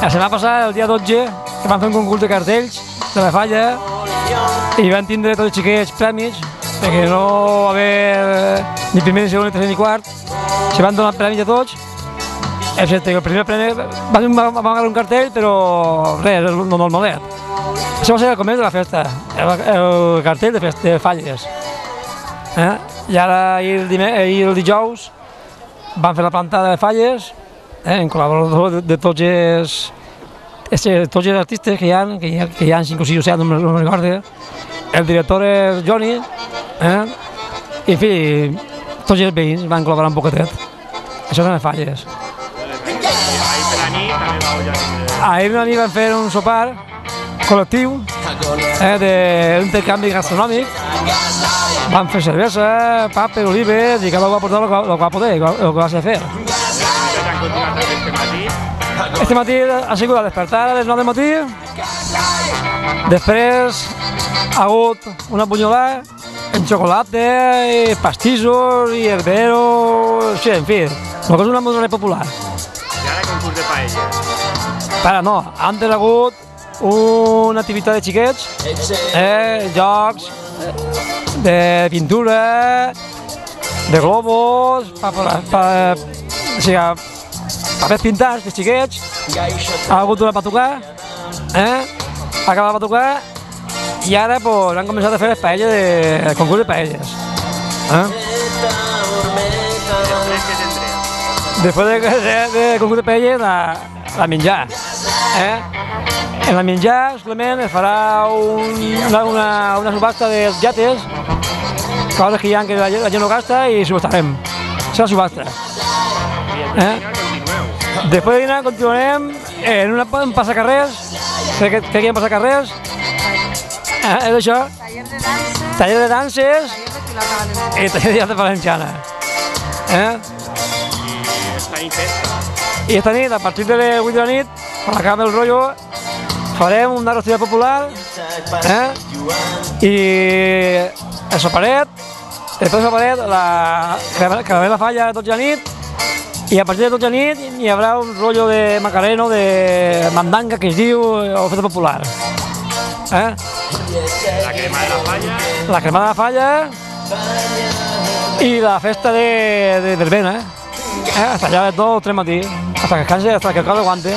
La setmana passada, el dia 12, que vam fer un concurs de cartells de la falla i van tindre tots els xiquets premis, perquè no va haver ni primer, ni segon, ni tercer, ni quart. Se van donar premis a tots, excepte que el primer premi vam agafar un cartell, però res, no normalet. Això va ser el començ de la festa, el cartell de falles. I ara, ahir el dijous, vam fer la plantada de falles, en col·laborador de tots els artistes que hi ha 5 o 6 o 7, no me'n recordo. El director és Johnny, i en fi, tots els veïns van col·laborar un poquetet. Això són les falles. Ahir per la nit vam fer un sopar col·lectiu d'intercanvi gastronòmic. Vam fer cervesa, papes, olives, i cada un va portar el que va poder, el que va ser fer. Este matí ha sigut a despertar a les 9 del matí, després ha hagut una bunyolada amb xocolata, pastissos i herberos, sí, en fi, el que és una música popular. I ara concurs de paelles? Però no, antes ha hagut una activitat de xiquets, jocs de pintura, de globos, papers pintats de xiquets, ha hagut una patucar, ha acabat la patucar i ara han començat a fer el concurs de paelles. Després del concurs de paelles, la menjar. En la menjar, solament es farà una subhasta de llates, coses que hi ha que la gent no gasta i subhastarem. Serà subhasta. Després de dinar continuarem en un passacarrers, crec que hi ha un passacarrers, és això, taller de danses i taller de llata valenciana. I esta nit, a partir de les 8 de la nit, quan acabem el rotllo, farem una rostida popular i el soparet, després del soparet acabarem la falla de 12 de la nit i a partir de 12 de la nit hi haurà un rotllo de macareno, de mandanga, que es diu, o festa popular. La cremada de la falla. La cremada de la falla i la festa de verbena, hasta allà de 2 o 3 matí, hasta que canse, hasta que el cos aguante.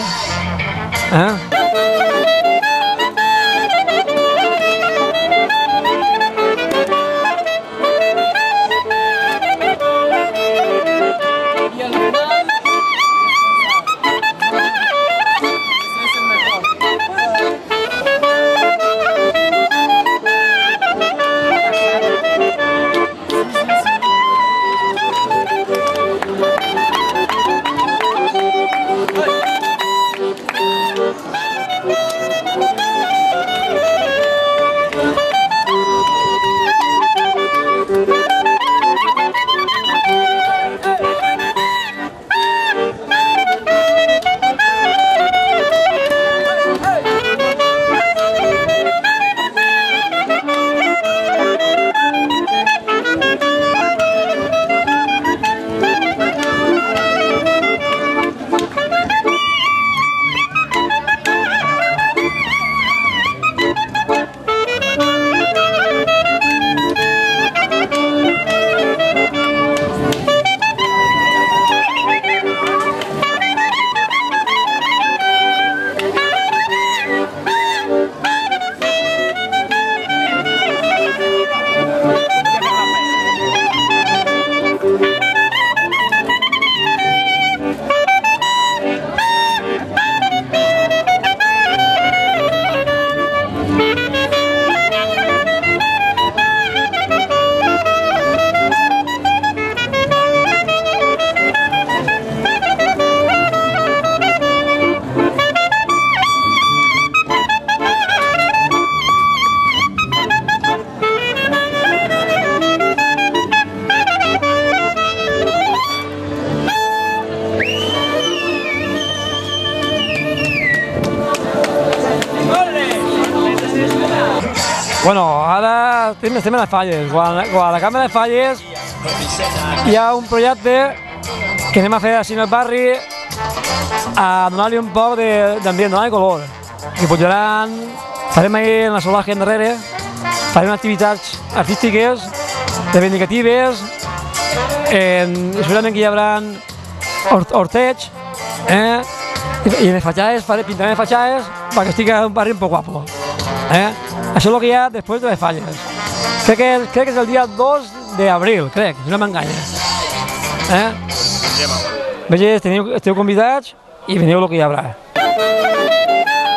Bueno, ara estem a les falles. A la Cambra de Falles hi ha un projecte que anem a fer així en el barri a donar-li un poc d'ambient, donar-li color. Que pujaran, farem ahir en la solar que endarrere, farem activitats artístiques, reivindicatives, segurament que hi haurà horteig, i en les fatxades, pintarem les fatxades perquè estigui un barri un poc guapo. Això és el que hi ha després de les falles. Crec que és el dia 2 d'abril, crec, si no m'enganya. Veges, esteu convidats i veniu el que hi haurà.